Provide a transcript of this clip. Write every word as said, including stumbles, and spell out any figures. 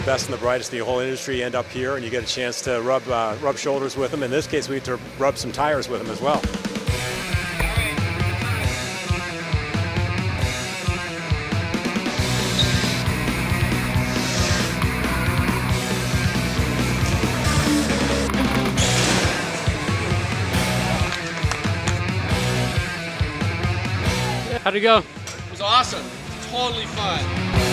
best and the brightest in the whole industry end up here, and you get a chance to rub, uh, rub shoulders with them. In this case, we get to rub some tires with them as well. How'd it go? It was awesome. Totally fun.